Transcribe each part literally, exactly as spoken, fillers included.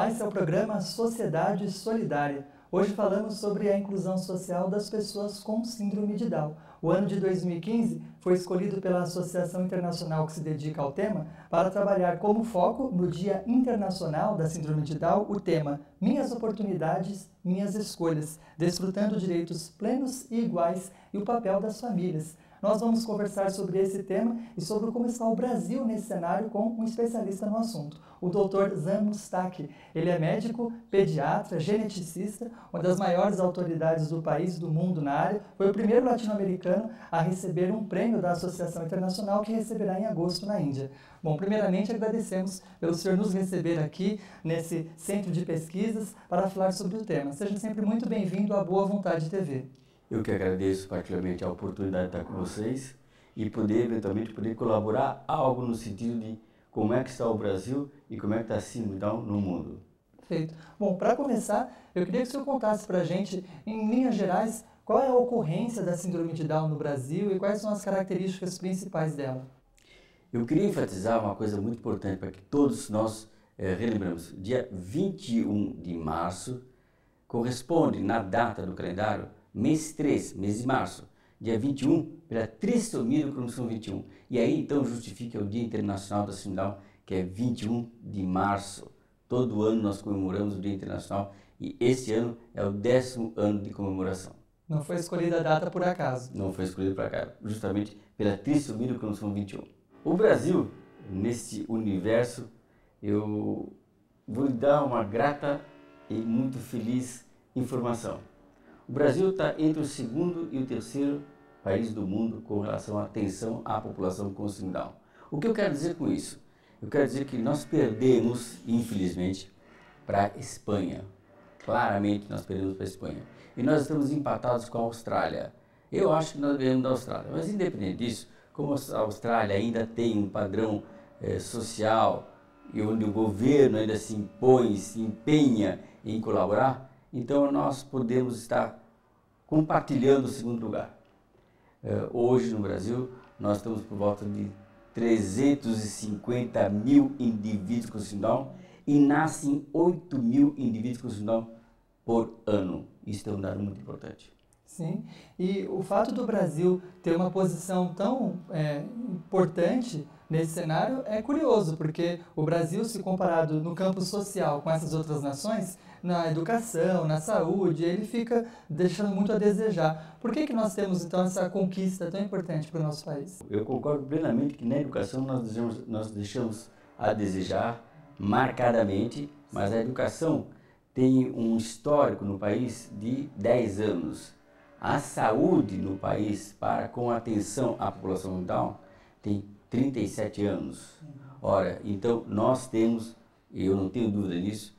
Olá, esse é o programa Sociedade Solidária. Hoje falamos sobre a inclusão social das pessoas com síndrome de Down. O ano de dois mil e quinze foi escolhido pela Associação Internacional que se dedica ao tema para trabalhar como foco no Dia Internacional da Síndrome de Down o tema Minhas Oportunidades, Minhas Escolhas, desfrutando direitos plenos e iguais e o papel das famílias. Nós vamos conversar sobre esse tema e sobre como está o Brasil nesse cenário com um especialista no assunto, o doutor Zan Mustaki. Ele é médico, pediatra, geneticista, uma das maiores autoridades do país e do mundo na área. Foi o primeiro latino-americano a receber um prêmio da Associação Internacional que receberá em agosto na Índia. Bom, primeiramente agradecemos pelo senhor nos receber aqui nesse centro de pesquisas para falar sobre o tema. Seja sempre muito bem-vindo à Boa Vontade T V. Eu que agradeço particularmente a oportunidade de estar com vocês e poder, eventualmente, poder colaborar algo no sentido de como é que está o Brasil e como é que está a síndrome Down no mundo. Perfeito. Bom, para começar, eu queria que o senhor contasse para a gente, em linhas gerais, qual é a ocorrência da síndrome de Down no Brasil e quais são as características principais dela. Eu queria enfatizar uma coisa muito importante para que todos nós eh, relembramos. Dia vinte e um de março corresponde, na data do calendário, mês três, mês de março, dia vinte e um, pela trissomia do cromossomo vinte e um. E aí, então, justifica o Dia Internacional da Síndrome Down, que é vinte e um de março. Todo ano nós comemoramos o Dia Internacional e esse ano é o décimo ano de comemoração. Não foi escolhida a data por acaso. Não foi escolhida por acaso, justamente pela trissomia do cromossomo vinte e um. O Brasil, nesse universo, eu vou lhe dar uma grata e muito feliz informação. O Brasil está entre o segundo e o terceiro país do mundo com relação à atenção à população com síndrome Down. O que eu quero dizer com isso? Eu quero dizer que nós perdemos, infelizmente, para a Espanha. Claramente nós perdemos para a Espanha. E nós estamos empatados com a Austrália. Eu acho que nós ganhamos da Austrália. Mas independente disso, como a Austrália ainda tem um padrão eh, social e onde o governo ainda se impõe, se empenha em colaborar, então nós podemos estar compartilhando o segundo lugar. Uh, hoje no Brasil nós estamos por volta de trezentos e cinquenta mil indivíduos com síndrome Down e nascem oito mil indivíduos com síndrome Down por ano. Isso é um dado muito importante. Sim, e o fato do Brasil ter uma posição tão é, importante nesse cenário é curioso, porque o Brasil, se comparado no campo social com essas outras nações, na educação, na saúde, ele fica deixando muito a desejar. Por que que nós temos, então, essa conquista tão importante para o nosso país? Eu concordo plenamente que na educação nós deixamos, nós deixamos a desejar marcadamente, mas a educação tem um histórico no país de dez anos. A saúde no país, para com atenção à população Down, tem trinta e sete anos. Ora, então nós temos, e eu não tenho dúvida nisso,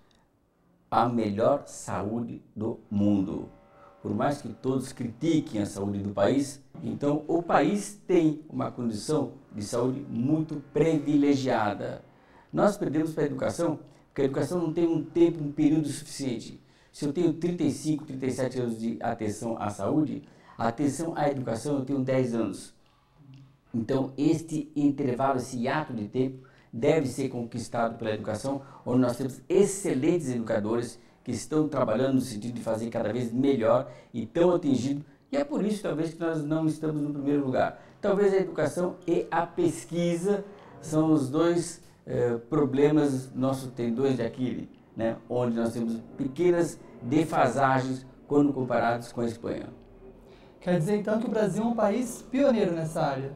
a melhor saúde do mundo. Por mais que todos critiquem a saúde do país, então o país tem uma condição de saúde muito privilegiada. Nós perdemos para a educação, porque a educação não tem um tempo, um período suficiente. Se eu tenho trinta e cinco, trinta e sete anos de atenção à saúde, a atenção à educação eu tenho dez anos. Então, este intervalo, esse hiato de tempo, deve ser conquistado pela educação, onde nós temos excelentes educadores que estão trabalhando no sentido de fazer cada vez melhor e tão atingido. E é por isso, talvez, que nós não estamos no primeiro lugar. Talvez a educação e a pesquisa são os dois eh, problemas, nossos tendões de Aquiles, né? Onde nós temos pequenas defasagens quando comparados com a Espanha. Quer dizer, então, que o Brasil é um país pioneiro nessa área?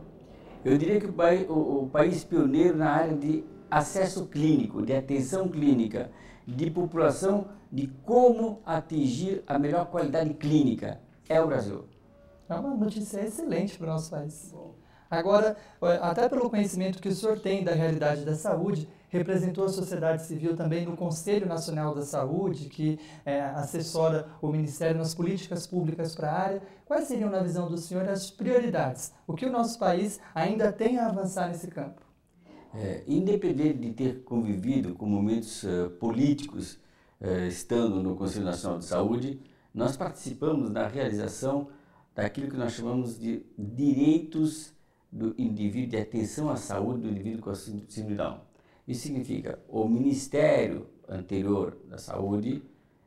Eu diria que o, país, o, o país pioneiro na área de acesso clínico, de atenção clínica, de população, de como atingir a melhor qualidade clínica, é o Brasil. É uma notícia excelente para o nosso país. Agora, até pelo conhecimento que o senhor tem da realidade da saúde, representou a sociedade civil também no Conselho Nacional da Saúde, que é, assessora o Ministério nas políticas públicas para a área. Quais seriam, na visão do senhor, as prioridades? O que o nosso país ainda tem a avançar nesse campo? É, independente de ter convivido com momentos uh, políticos, uh, estando no Conselho Nacional de Saúde, nós participamos da realização daquilo que nós chamamos de direitos do indivíduo, de atenção à saúde do indivíduo com síndrome Down. Isso significa o Ministério, anterior da saúde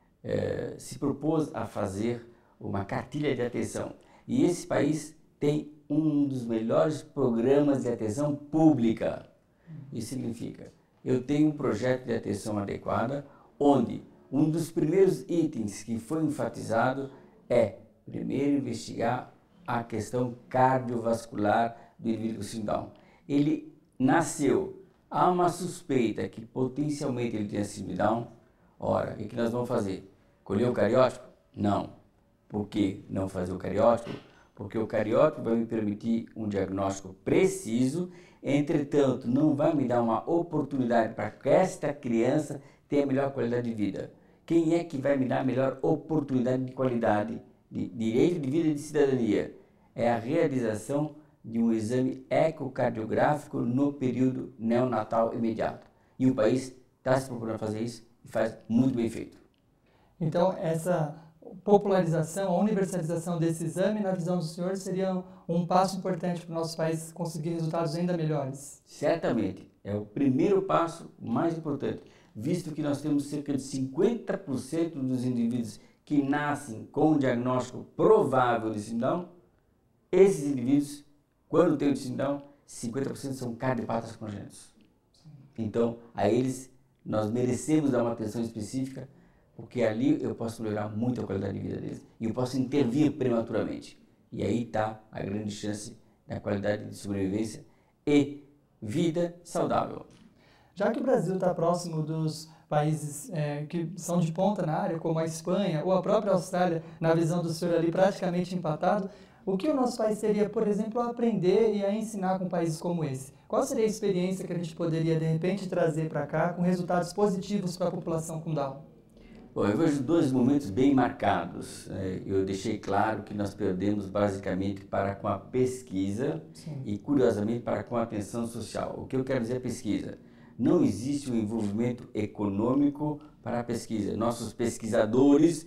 eh, se propôs a fazer uma cartilha de atenção. E esse país tem um dos melhores programas de atenção pública. Isso significa, eu tenho um projeto de atenção adequada, onde um dos primeiros itens que foi enfatizado é, primeiro, investigar a questão cardiovascular do indivíduo com síndrome de Down. Ele nasceu, há uma suspeita que potencialmente ele tenha síndrome de Down. Ora, o que nós vamos fazer? Colher o cariótipo? Não. Por que não fazer o cariótipo? Porque o cariótipo vai me permitir um diagnóstico preciso, entretanto, não vai me dar uma oportunidade para que esta criança tenha a melhor qualidade de vida. Quem é que vai me dar a melhor oportunidade de qualidade, de direito de vida e de cidadania? É a realização de um exame ecocardiográfico no período neonatal imediato. E o país está se procurando fazer isso e faz muito bem feito. Então, essa popularização, a universalização desse exame, na visão do senhor, seria um passo importante para o nosso país conseguir resultados ainda melhores? Certamente. É o primeiro passo mais importante, visto que nós temos cerca de cinquenta por cento dos indivíduos que nascem com um diagnóstico provável de síndrome. Esses indivíduos, quando têm o síndrome, cinquenta por cento são cardiopatas congênitos. Então, a eles, nós merecemos dar uma atenção específica, porque ali eu posso melhorar muito a qualidade de vida deles e eu posso intervir prematuramente. E aí está a grande chance da qualidade de sobrevivência e vida saudável. Já que o Brasil está próximo dos países é, que são de ponta na área, como a Espanha ou a própria Austrália, na visão do senhor ali praticamente empatado, o que o nosso país teria, por exemplo, a aprender e a ensinar com países como esse? Qual seria a experiência que a gente poderia, de repente, trazer para cá com resultados positivos para a população com Down? Bom, eu vejo dois momentos bem marcados. Eu deixei claro que nós perdemos basicamente para com a pesquisa. Sim. E, curiosamente, para com a atenção social. O que eu quero dizer é pesquisa. Não existe um envolvimento econômico para a pesquisa. Nossos pesquisadores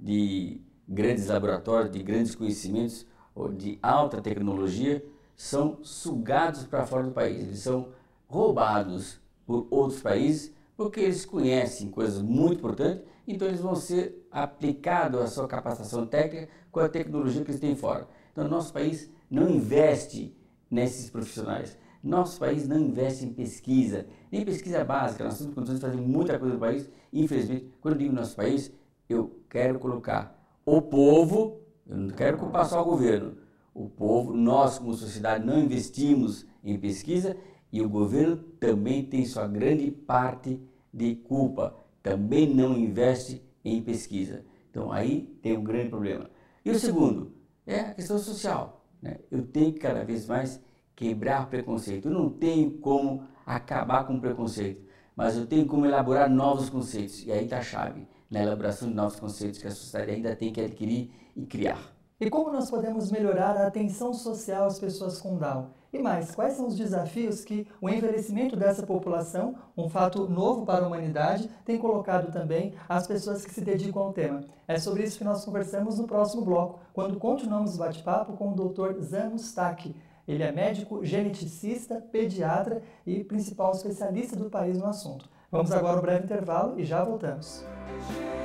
de grandes laboratórios, de grandes conhecimentos, ou de alta tecnologia, são sugados para fora do país. Eles são roubados por outros países porque eles conhecem coisas muito importantes, então eles vão ser aplicados a sua capacitação técnica com a tecnologia que eles têm fora. Então, nosso país não investe nesses profissionais. Nosso país não investe em pesquisa, nem pesquisa básica. Nós temos condições de fazer muita coisa no país. Infelizmente, quando eu digo nosso país, eu quero colocar o povo, eu não quero culpar só o governo. O povo, nós como sociedade não investimos em pesquisa e o governo também tem sua grande parte de culpa. Também não investe em pesquisa. Então aí tem um grande problema. E o segundo é a questão social, né? Eu tenho que cada vez mais quebrar preconceito. Eu não tenho como acabar com o preconceito, mas eu tenho como elaborar novos conceitos. E aí está a chave, na elaboração de novos conceitos que a sociedade ainda tem que adquirir e criar. E como nós podemos melhorar a atenção social às pessoas com Down? E mais, quais são os desafios que o envelhecimento dessa população, um fato novo para a humanidade, tem colocado também às pessoas que se dedicam ao tema? É sobre isso que nós conversamos no próximo bloco, quando continuamos o bate-papo com o doutor Zanos Taki. Ele é médico, geneticista, pediatra e principal especialista do país no assunto. Vamos agora ao breve intervalo e já voltamos.